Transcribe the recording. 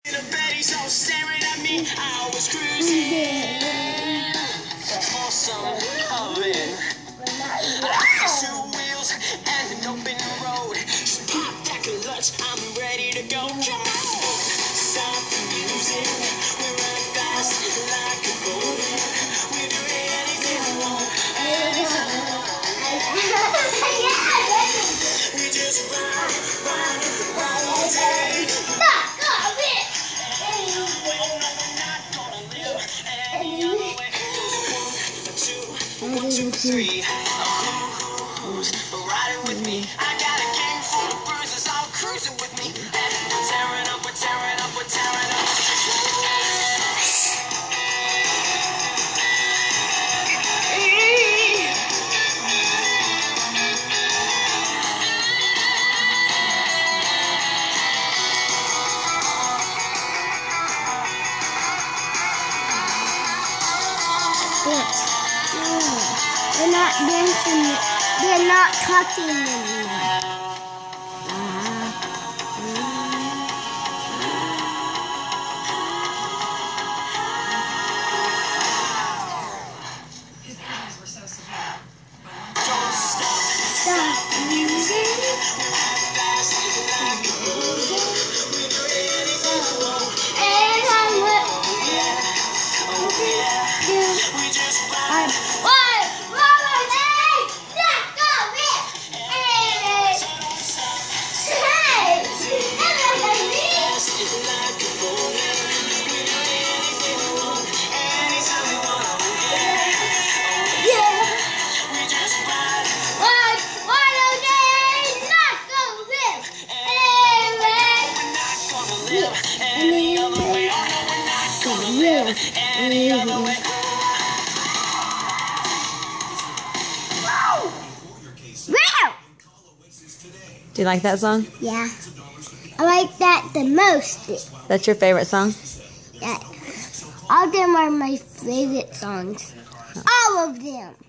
Betty's all staring at me. I was cruising for some oven. Two wheels and an open road. Just pop that clutch, I'm ready to go. Come on, stop the music. We run fast like a boat. We do anything we want. We just ride all day. One, two, three. Who's riding with me? I got a gang full of bruises all cruising with me. And we're tearing up, we're tearing up, we're tearing up. They're not dancing. They're not talking anymore. His injuries were so severe. Don't stop the music. Do you like that song? Yeah. I like that the most. That's your favorite song? Yeah. All of them are my favorite songs. All of them.